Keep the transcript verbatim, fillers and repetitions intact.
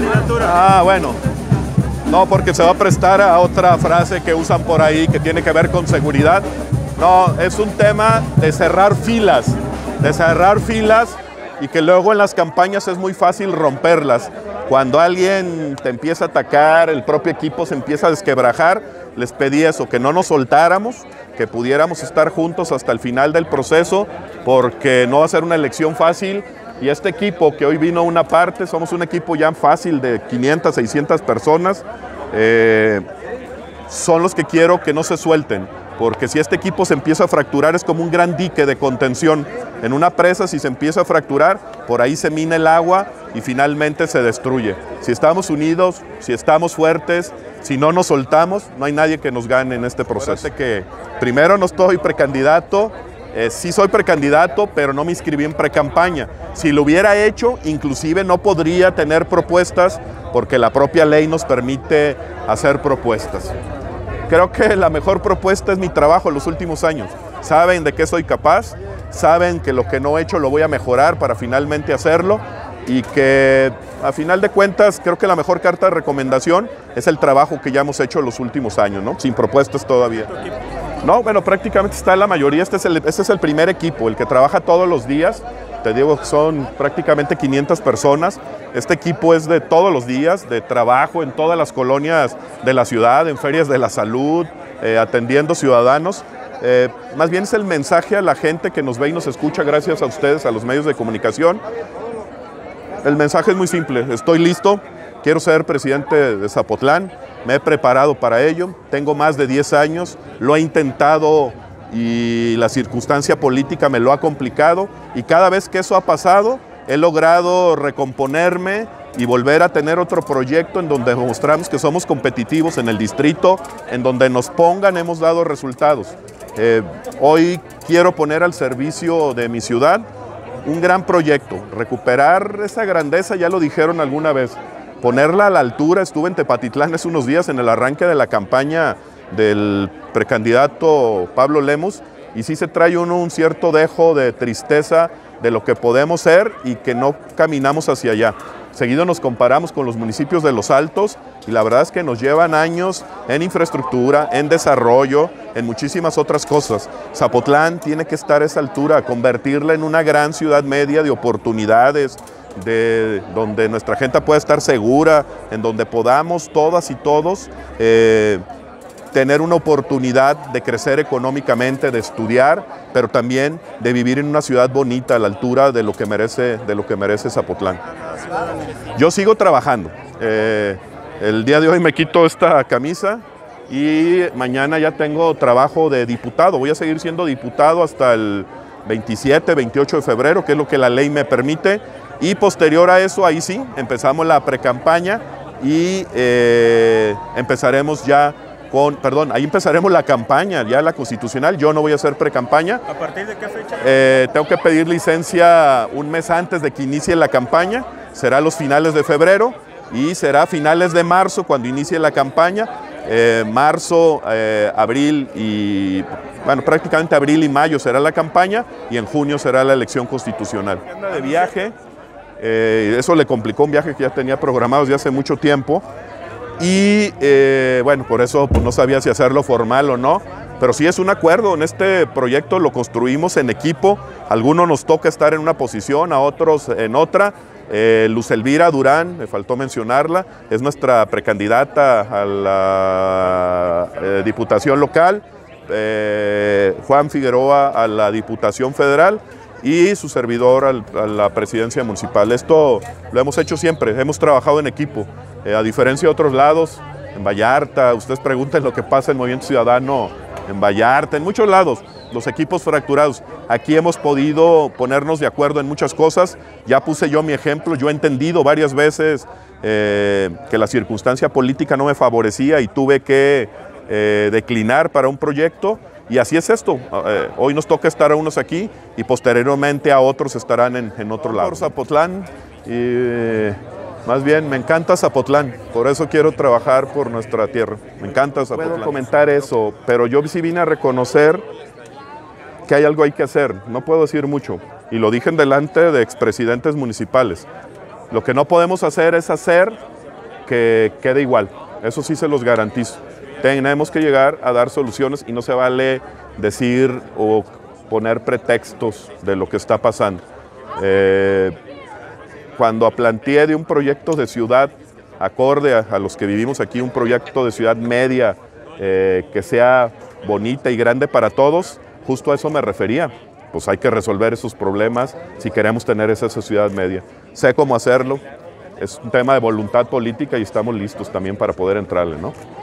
Ah, bueno. No, porque se va a prestar a otra frase que usan por ahí que tiene que ver con seguridad. No, es un tema de cerrar filas, de cerrar filas y que luego en las campañas es muy fácil romperlas. Cuando alguien te empieza a atacar, el propio equipo se empieza a desquebrajar, les pedí eso, que no nos soltáramos, que pudiéramos estar juntos hasta el final del proceso, porque no va a ser una elección fácil. Y este equipo que hoy vino a una parte, somos un equipo ya fácil de quinientas, seiscientas personas, eh, son los que quiero que no se suelten, porque si este equipo se empieza a fracturar es como un gran dique de contención. En una presa, si se empieza a fracturar, por ahí se mina el agua y finalmente se destruye. Si estamos unidos, si estamos fuertes, si no nos soltamos, no hay nadie que nos gane en este proceso. Que primero no estoy precandidato, eh, sí soy precandidato, pero no me inscribí en precampaña. Si lo hubiera hecho, inclusive no podría tener propuestas porque la propia ley nos permite hacer propuestas. Creo que la mejor propuesta es mi trabajo en los últimos años. Saben de qué soy capaz, saben que lo que no he hecho lo voy a mejorar para finalmente hacerlo y que a final de cuentas creo que la mejor carta de recomendación es el trabajo que ya hemos hecho en los últimos años, ¿no? Sin propuestas todavía. No, bueno, prácticamente está la mayoría, este es, el, este es el primer equipo, el que trabaja todos los días. Te digo que son prácticamente quinientas personas. Este equipo es de todos los días, de trabajo en todas las colonias de la ciudad, en ferias de la salud, eh, atendiendo ciudadanos. Eh, más bien es el mensaje a la gente que nos ve y nos escucha gracias a ustedes, a los medios de comunicación. El mensaje es muy simple, estoy listo, quiero ser presidente de Zapotlán, me he preparado para ello, tengo más de diez años, lo he intentado y la circunstancia política me lo ha complicado y cada vez que eso ha pasado he logrado recomponerme y volver a tener otro proyecto en donde demostramos que somos competitivos en el distrito, en donde nos pongan hemos dado resultados. Eh, hoy quiero poner al servicio de mi ciudad un gran proyecto, recuperar esa grandeza, ya lo dijeron alguna vez, ponerla a la altura. Estuve en Tepatitlán hace unos días en el arranque de la campaña del precandidato Pablo Lemus y sí se trae uno un cierto dejo de tristeza de lo que podemos ser y que no caminamos hacia allá. Seguido nos comparamos con los municipios de los Altos y la verdad es que nos llevan años en infraestructura, en desarrollo, en muchísimas otras cosas. Zapotlán tiene que estar a esa altura, convertirla en una gran ciudad media de oportunidades, de donde nuestra gente pueda estar segura, en donde podamos todas y todos eh, tener una oportunidad de crecer económicamente, de estudiar, pero también de vivir en una ciudad bonita a la altura de lo que merece, de lo que merece Zapotlán. Yo sigo trabajando. Eh, el día de hoy me quito esta camisa y mañana ya tengo trabajo de diputado. Voy a seguir siendo diputado hasta el veintisiete, veintiocho de febrero, que es lo que la ley me permite. Y posterior a eso, ahí sí, empezamos la precampaña y eh, empezaremos ya con, perdón, ahí empezaremos la campaña, ya la constitucional. Yo no voy a hacer precampaña. ¿A partir de qué fecha? Eh, tengo que pedir licencia un mes antes de que inicie la campaña. Será a los finales de febrero y será a finales de marzo cuando inicie la campaña. Eh, marzo, eh, abril y, bueno, prácticamente abril y mayo será la campaña y en junio será la elección constitucional. Anda de viaje, eh, eso le complicó un viaje que ya tenía programado desde hace mucho tiempo y, eh, bueno, por eso pues, no sabía si hacerlo formal o no, pero sí es un acuerdo. En este proyecto lo construimos en equipo, a algunos nos toca estar en una posición, a otros en otra. Eh, Luz Elvira Durán, me faltó mencionarla, es nuestra precandidata a la eh, Diputación Local, eh, Juan Figueroa a la Diputación Federal y su servidor al, a la Presidencia Municipal. Esto lo hemos hecho siempre, hemos trabajado en equipo, eh, a diferencia de otros lados, en Vallarta, ustedes pregunten lo que pasa en Movimiento Ciudadano, en Vallarta, en muchos lados, los equipos fracturados. Aquí hemos podido ponernos de acuerdo en muchas cosas. Ya puse yo mi ejemplo, yo he entendido varias veces eh, que la circunstancia política no me favorecía y tuve que eh, declinar para un proyecto. Y así es esto. Eh, hoy nos toca estar a unos aquí y posteriormente a otros estarán en, en otro lado. Por Zapotlán, y, eh, más bien me encanta Zapotlán, por eso quiero trabajar por nuestra tierra. Me encanta Zapotlán. Puedo comentar eso, pero yo sí vine a reconocer que hay algo hay que hacer, no puedo decir mucho, y lo dije en delante de expresidentes municipales. Lo que no podemos hacer es hacer que quede igual. Eso sí se los garantizo. Tenemos que llegar a dar soluciones y no se vale decir o poner pretextos de lo que está pasando. Eh, cuando planteé de un proyecto de ciudad acorde a, a los que vivimos aquí, un proyecto de ciudad media eh, que sea bonita y grande para todos, justo a eso me refería. Pues hay que resolver esos problemas si queremos tener esa ciudad media. Sé cómo hacerlo, es un tema de voluntad política y estamos listos también para poder entrarle, ¿no?